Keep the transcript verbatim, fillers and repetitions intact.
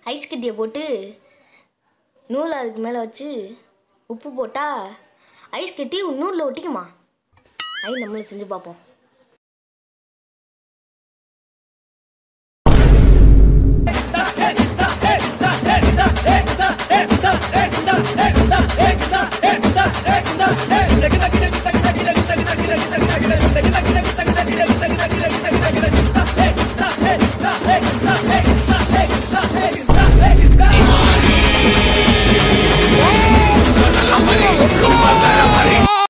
Ice கட்டியை போட்டு நூலை அதுக்கு மேலே வச்சு உப்பு போட்டால் ஐஸ் கட்டி நூலில் ஒட்டிக்குமா? ஐ நம்மளும் செஞ்சு பார்ப்போம்.